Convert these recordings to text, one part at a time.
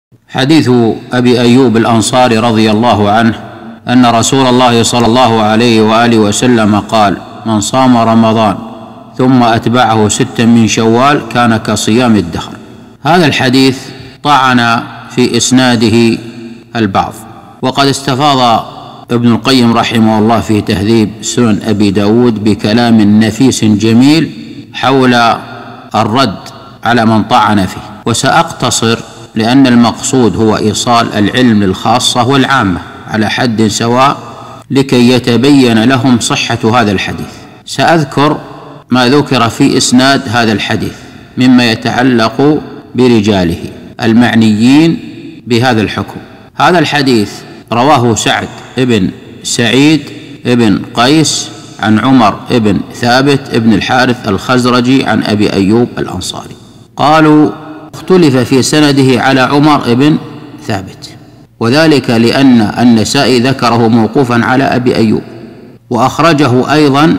حديث أبي أيوب الأنصاري رضي الله عنه أن رسول الله صلى الله عليه وآله وسلم قال: من صام رمضان ثم أتبعه 6 من شوال كان كصيام الدهر. هذا الحديث طعن في إسناده البعض، وقد استفاض ابن القيم رحمه الله في تهذيب سنن أبي داود بكلام نفيس جميل حول الرد على من طعن فيه، وسأقتصر لأن المقصود هو إيصال العلم للخاصة والعامة على حد سواء لكي يتبين لهم صحة هذا الحديث. سأذكر ما ذكر في إسناد هذا الحديث مما يتعلق برجاله المعنيين بهذا الحكم. هذا الحديث رواه سعد بن سعيد بن قيس عن عمر بن ثابت بن الحارث الخزرجي عن أبي أيوب الأنصاري. قالوا: اختلف في سنده على عمر بن ثابت، وذلك لأن النسائي ذكره موقوفا على أبي أيوب، وأخرجه أيضا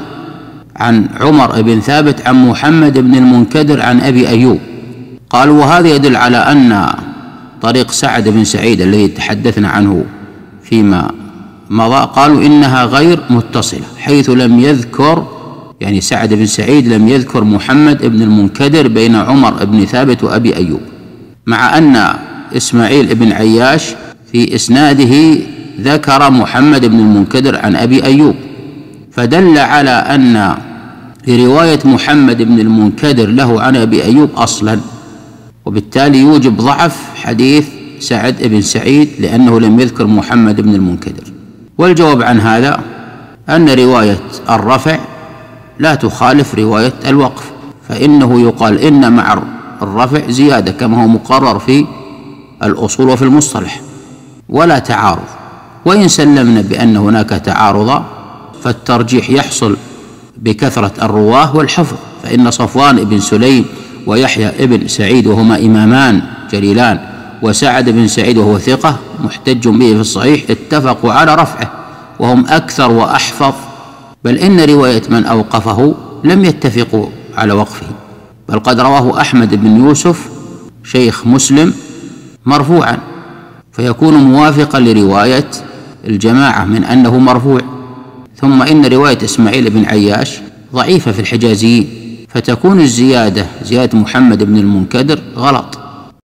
عن عمر بن ثابت عن محمد بن المنكدر عن أبي أيوب. قالوا: وهذا يدل على أن طريق سعد بن سعيد الذي تحدثنا عنه فيما مضى، قالوا إنها غير متصلة، حيث لم يذكر، يعني سعد بن سعيد لم يذكر محمد بن المنكدر بين عمر بن ثابت وأبي أيوب، مع أن إسماعيل بن عياش في إسناده ذكر محمد بن المنكدر عن أبي أيوب، فدل على أن في رواية محمد بن المنكدر له عن أبي أيوب أصلا، وبالتالي يوجب ضعف حديث سعد بن سعيد لأنه لم يذكر محمد بن المنكدر. والجواب عن هذا أن رواية الرفع لا تخالف رواية الوقف، فإنه يقال إن مع الرفع زيادة كما هو مقرر في الأصول وفي المصطلح، ولا تعارض. وإن سلمنا بأن هناك تعارض فالترجيح يحصل بكثرة الرواه والحفظ، فإن صفوان بن سليم ويحيى بن سعيد وهما إمامان جليلان وسعد بن سعيد وهو ثقة محتج به في الصحيح اتفقوا على رفعه، وهم أكثر وأحفظ، بل إن رواية من أوقفه لم يتفقوا على وقفه، بل قد رواه أحمد بن يوسف شيخ مسلم مرفوعا، فيكون موافقا لرواية الجماعة من أنه مرفوع. ثم إن رواية إسماعيل بن عياش ضعيفة في الحجازيين، فتكون زيادة محمد بن المنكدر غلط،